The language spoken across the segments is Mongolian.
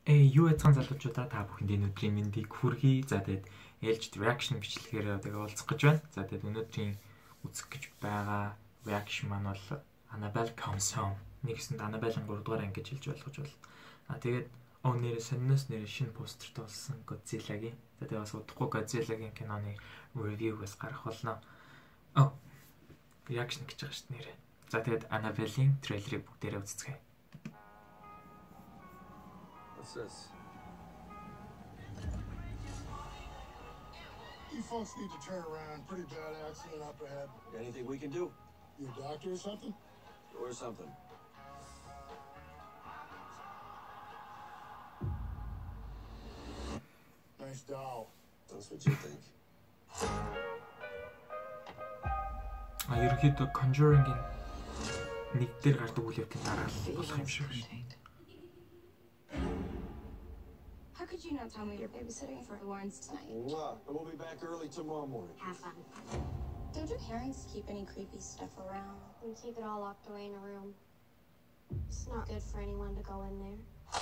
Юу яцхан залуучуудаа та бүхэнд өнөөдрийн мэндийг хүргэе. За тэгээд ээлжид reaction бичлэгээр одоо уулзах гэж байна. За тэгээд өнөөдрийн үзэх гэж байгаа reaction маань бол Annabelle Comes Home. Нэгсэнд Annabelle-ын 3 дугаар анги гэж хэлж ойлгож байна. Тэгээд нэрээ сониноос нэрээ шинэ постерт болсон Godzilla-гийн. За тэгээд бас удахгүй Godzilla-гийн киноны review бас гарах болно. Reaction гэж байгаа шүү дээ нэрээ. За тэгээд Annabelle-ийн трейлерыг бүгдээрээ үзцгээе. What's this? You folks need to turn around. Pretty bad accident up ahead. Anything we can do? You a doctor or something? Or something. Nice doll. That's what you think. Ерөнхийдөө Conjuring-ийн нэг дээр гардаг үйл явдлын дараа болох юм шиг байна. How could you not tell me you're babysitting for the Warrens tonight? Mwah. And we'll be back early tomorrow morning. Have fun. Don't your parents keep any creepy stuff around? We keep it all locked away in a room. It's not good for anyone to go in there.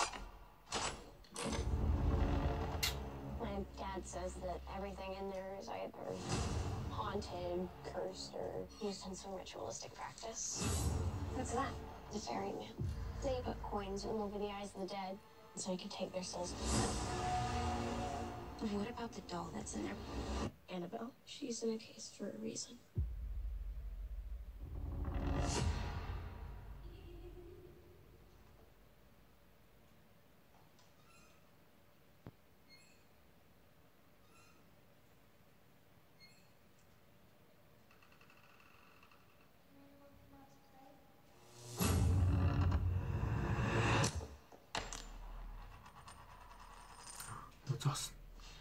My dad says that everything in there is either haunted, cursed, or used in some ritualistic practice. What's that? The ferryman. They put coins in over the eyes of the dead so you can take their souls. What about the doll that's in there? Annabelle, she's in a case for a reason. Зоос.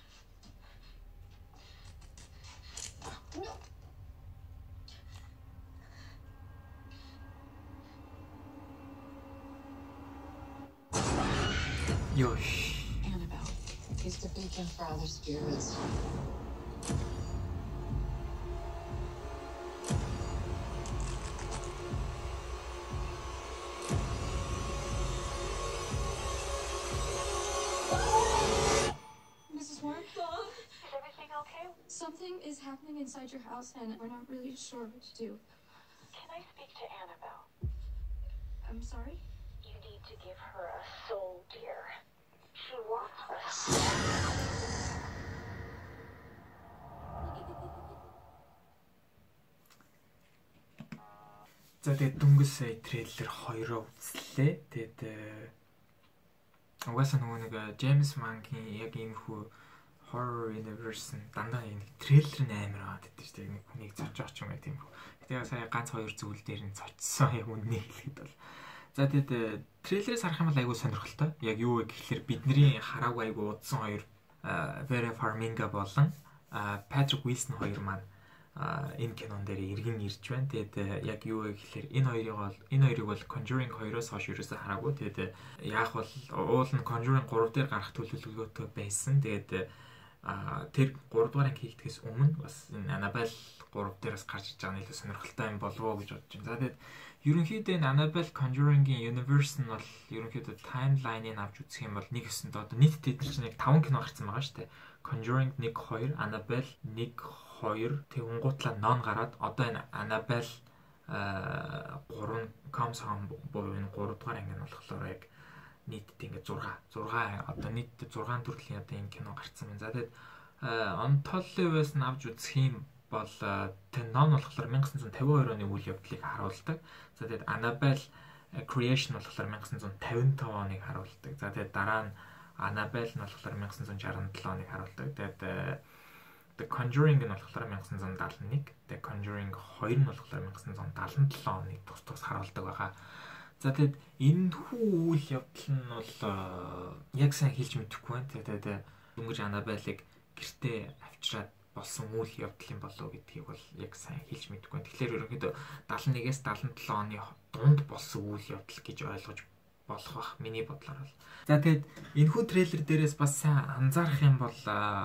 Yosh. Annabelle is the beacon for other spirits. Mrs. Warren? Is everything okay? Something is happening inside your house and we're not really sure what to do. Can I speak to Annabelle? I'm sorry? You need to give her a soul, dear. She wants us. За тэгээд дөнгөж сая трейлер 2-оо үзлээ. Тэгээд угаасаа нөгөө нэг James Wan-гийн яг иймэрхүү horror universe дандаа энэ трейлер нь амар аваад байдаг шүү дээ. Нэг хүнийг зорж байгаа ч юм уу тиймэрхүү. Тэгээд сая ганц 2 зүйл дээр нь цочсон яг үннийг хэлэхэд бол. За тэгээд трейлерээс харах юм бол айгүй сонирхолтой. Яг юу вэ гэхэлэр бидний хараагүй айгүй удсан хоёр Vera Farmiga болон Patrick Wilson хоёр маань энэ кинон дээр иргэн ирж байна. Тэгээд яг юу вэ гэхэлэр энэ хоёрыг бол Conjuring 2-оос хойш ерөөсөө хараагүй. Тэгээд яах бол уул нь Conjuring 3 дээр гарах төлөвлөгөөтэй байсан. Тэгээд тэр 3 дугаар анги хийхдгээс өмнө бас энэ Annabelle 3 дээрээс гарч иж байгаа нь илүү сонирхолтой юм болов уу гэж бодож байна. За тэгээд ерөнхийдөө энэ Annabelle Conjuring-ийн universe нь бол ерөнхийдөө timeline-ыг авч үзэх юм бол нэг өсөнд одоо нийт тэтэр чинь яг 5 кино гарсан байгаа шүү дээ. Conjuring 1 2, Annabelle 1 2, тэгүнгуутлаа non гараад одоо энэ Annabelle 3 Comes Home буюу энэ 3 дугаар анги нь болохоор яг нийтдээ ингээд 6 одоо нийтдээ 6 төрлийн одоо энэ кино гарсан байна. За тэгээд онтолловоос нь авч үзэх юм бол тэр non болохоор 1952 оны үйл явдлыг харуулдаг. За тэгээд Annabelle Creation болохоор 1955 оныг харуулдаг. За тэгээд дараа нь Annabelle нь болохоор 1967 оныг харуулдаг. Тэгээд The Conjuring нь болохоор 1971, The Conjuring 2 нь болохоор 1977 оныг тус харуулдаг байгаа. За тэгээд энэ хүү үйл явдал нь бол яг сайн хэлж мэдэхгүй байна. Тэгээд дөнгөж Annabelle-ыг гэртээ авчираад болсон үйл явдал юм болов уу гэдгийг бол яг сайн хэлж мэдэхгүй байна. Тэгэхээр ерөнхийдөө 71-ээс 77 оны дунд болсон үйл явдал гэж ойлгож болох бах миний бодлоор бол. За тэгээд энэхүү трейлер дээрээс бас сайн анзаарах юм бол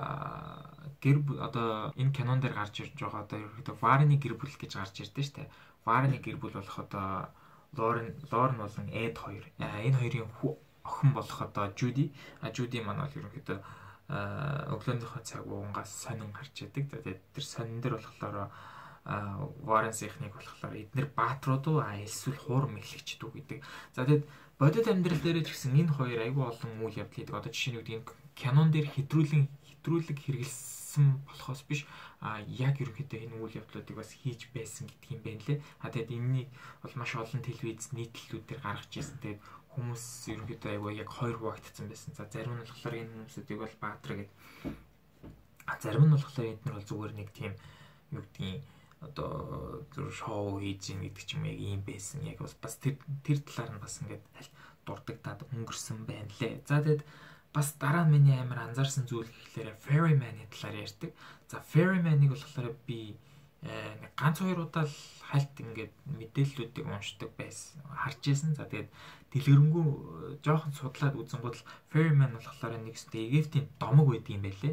одоо энэ кинон дээр гарч ирж байгаа одоо ерөнхийдөө Warren-ы гэр бүл гэж гарч ирдэ штэ. Warren-ы гэр бүл болох одоо Лорен болон Эд хоёр. Энэ хоёрын охин болох одоо Judy. Judy маань бол ерөнхийдөө өглөөнийхөө цаг уунгаас сонин гарч яадаг. За тэгээд тэр сонин дээр болохоор Warren-ийнхнийг болохоор эднэр баатрууд уу эсвэл хуур мэхлэгчд үү гэдэг. За тэгээд бодит амьдрал дээр ч гэсэн энэ хоёр айгүй олон үйл явдал хийдэг. Одоо жишээ нь үгдийн кинон дээр хэтрүүлэг хэрэгэлсэн болохоос биш яг ерөнхийдөө энэ үйл явдлуудыг бас хийж байсан гэдэг юм байна лээ. Тэгээд энэнийг бол маш олон телевиз нийтлэлүүдээр гаргаж ирсэн. Тэгээд хүмүүс ерөнхийдөө айгүй яг хоёр хуваагдсан байсан. За зарим нь болохоор энэ хүмүүсүүдийг бол баатар гэдэг. Зарим нь болохоор эдгээр бол зүгээр нэг тийм юу гэдгийг одоо шоу хийж ийн гэдэг ч юм яг ийм байсан. Яг бас тэр талаар нь бас ингээд дурддагдаад өнгөрсөн байна лээ. За тэгээд бас дараа нь миний амар анзаарсан зүйл гэхлээр Ferryman-ы талаар ярьдаг. За Ferryman-ыг болохоор би нэг ганц хоёр удаа л хальт ингээд мэдээллүүдийг уншдаг байсан. Харж ирсэн. За тэгээд дэлгэрэнгүй жоохон судлаад үзэнгүүт л Ferryman болохоор нэгсдээ Египтийн домог байдаг юм байлээ.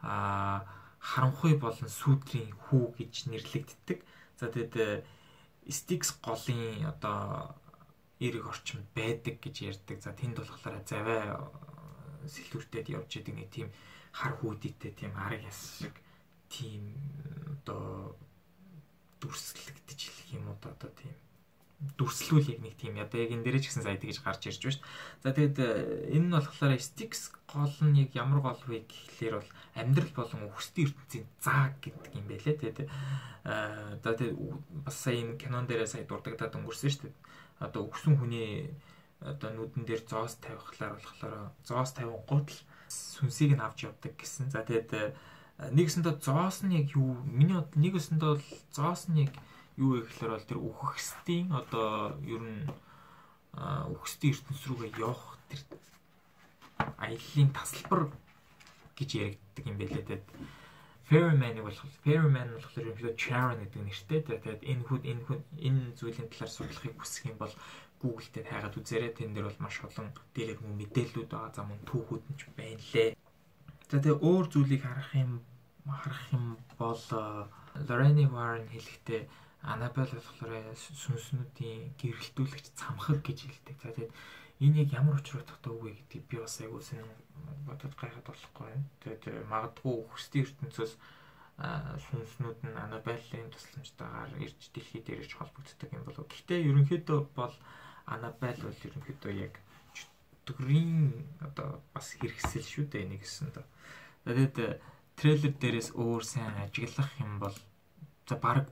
Харанхуй болон сүүдрийн хүү гэж нэрлэгддэг. За тэгээд Styx голын одоо эрэг орчим байдаг гэж ярьдаг. За тэнд болохоор завай сэлгүүртэд явж идэг нэг тийм хар хүүдийтэй тийм арга яс шиг тийм одоо дүрслэгдэж хэлэх юм уу одоо тийм дүрслүүл яг нэг тийм одоо яг энэ дээр ч гэсэн сая тэгж гарч ирж байна шүү. За тэгээд энэ нь болохоор Styx гол нь яг ямар гол вэ гэхлээр бол амьдрал болон өгсдийн ертөнцийн зааг гэдэг юм байлээ. Тэгээд тэгээд бас сая энэ кинон дээрээ сая дурдагдаад өнгөрсөн шүү дээ. Одоо өгсөн хүний одоо нүдэн дээр зоос тавихлаар болохоор зоос тавингууд л сүнсийг нь авч явдаг гэсэн. За тэгээд нэгсэндээ зоос нь яг юу миний бод нэгэсэндээ бол зоос нь яг юу вэ гэхээр бол тэр үхэгсдийн одоо ер нь үхэгсдийн ертөнц рүүгээ явах тэр аяллаа тасалбар гэж яригддаг юм байлээ. Тэгээд Ferryman болохоор ерөнхийдөө Charon гэдэг нэртэй. Тэгээд энэ зүйлийн талаар судлахыг хүсэх юм бол Google дээр хайгаад үзээрэй. Тэн дээр бол маш олон дэлгэрэнгүй мэдээллүүд байгаа. За мөн түүхүүд нь ч байна лээ. За тэгээ өөр зүйлийг харах юм бол Lorraine Warren хэлэхдээ Annabelle болохоор сүнснүүдийн гэрэлтүүлэгч цамхаг гэж хэлдэг. За тэгээд энэ яг ямар учраа тогтоогүй гэдгийг би бас айгуу сонин бодож гайхаад болохгүй байна. Тэгээд магадгүй өгсдийн ертөнцөөс сүнснүүд нь Annabelle-ийн тусламжтайгаар ирж дэлхий дээр ирж холбогддог юм болов. Гэхдээ ерөнхийдөө бол Annabelle бол ерөнхийдөө яг чөтгөрийн одоо бас хэрэгсэл шүү дээ нэгсэн доо. Тэгээд трейлер дээрээс өөр сайн ажиглах юм бол за баг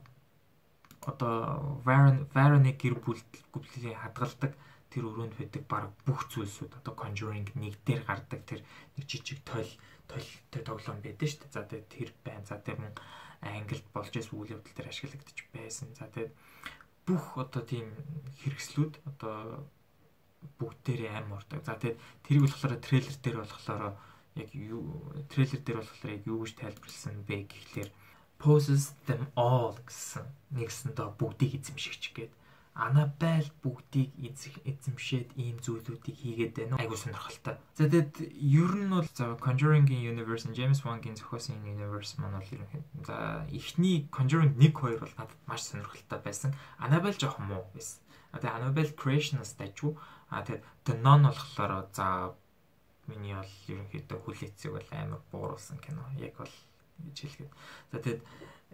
одоо Warren-ы гэр бүлийн хадгалдаг тэр өрөөнд байдаг баг бүх зүйлсүүд одоо Conjuring 1 дээр гардаг тэр нэг жижиг тойл тоглоом байдаг шүү дээ. За тэгээд тэр байна. За тэр мөн англид болж ирсэн үйл явдал дээр ашиглагдаж байсан. За тэгээд бүх одоо тийм хэрэгслүүд одоо бүгдээрээ аим ордог. За тэгээд тэрийг болохоор трейлер дээр болохоор яг юу гэж тайлбарласан бэ гэхлээр poses them all гэсэн нэгсэн доо бүгдийг эзэмшигч гэдэг. Annabelle бүгдийг эзэмшээд ийм зүйлүүдийг хийгээд байна. Айгуу сонирхолтой. За тэгэд ер нь бол за Conjuring-ийн universe, James Wan-гийн зохиосон universe маань бол ерөнхийдөө за эхний Conjuring 1 2 бол надад маш сонирхолтой байсан. Annabelle жоохон муу байсан. Тэгээ Annabelle Creation-аас дайжгүй. Тэгээд The Nun болохоор за миний бол ерөнхийдөө хүлээцэг бол амар бууруулсан кино. Яг бол гэж хэлгээд. За тэгээд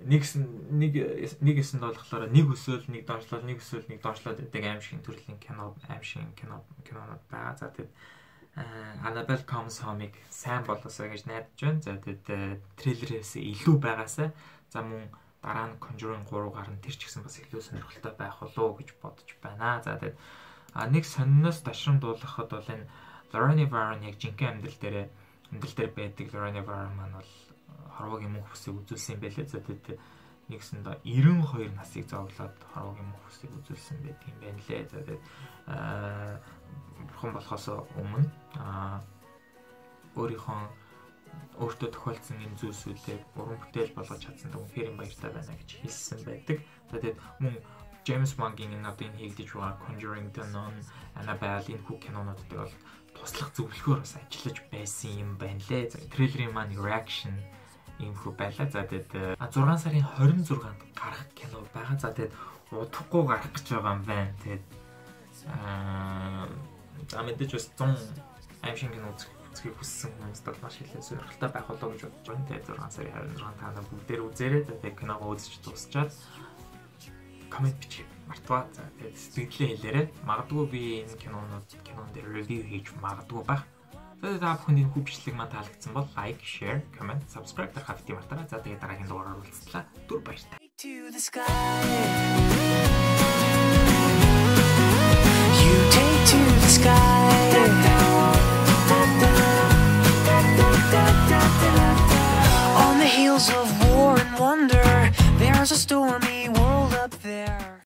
нэгэсэнд болохоор нэг өсөөл нэг доншлол гэдэг аимшигын төрлийн кинонууд байгаа. За тэгээд Annabelle Comes Home-ыг сайн болоосоо гэж найдаж байна. За тэгээд трейлерээс илүү байгаасаа за мөн дараа нь Conjuring 3 гарна тэр ч гэсэн бас илүү сонирхолтой байх болоо гэж бодож байна. За тэгээд нэг сонноос дашран дуулгахад бол энэ Lorraine Warren яг жинхэнэ амьдрал дээр байдаг Lorraine Warren маань бол хорвогийн мөнх бүсийг үзүүлсэн юм байлээ. За тэгээд нэгсэн доо 92 насыг зовлоод хорвогийн мөнх бүсийг үзүүлсэн байдаг юм байна лээ. За тэгээд бурхан болохоос өмнө өөртөө тохиолдсон энэ зүйлсүүдээ уран бүтээл болгож чадсан үнэхээр баяртай байна гэж хэлсэн байдаг. За тэгээд мөн James Wan-гийн энэ одоо энэ хийгдэж байгаа Conjuring, The Nun, Annabelle энэ бүх кинонууд дээр бол туслах зөвлөгөөр бас ажиллаж байсан юм байна лээ. За трейлерын маань reaction иймэрхүү байлаа. За тэгээд 6 сарын 26-нд гарах кино байгаа. За тэгээд удахгүй гарах гэж байгаа юм байна. Тэгээд За мэдээж бас 100 аим шиг кино үзэхийг хүссэн хүмүүст бол маш их сонирхолтой байх болоо гэж бодож байна. Тэгээд 6 сарын 26 та бүгдээр үзээрэй. Тэгээд киногоо үзэж дуусчаад комент бичих мартваа. За тэгээд сэтгэлээ хэлээрэй. Магадгүй би энэ кинон дээр ревю хийж магадгүй байх. Тэгээд та бүхэнд энэ хүчилэг маань таалагдсан бол лайк, share, comment, subscribe гэх хэвтий мартаарай. За тэгээд дараагийн дугаараар уулзлаа. Түр баярлалаа. You take to the sky.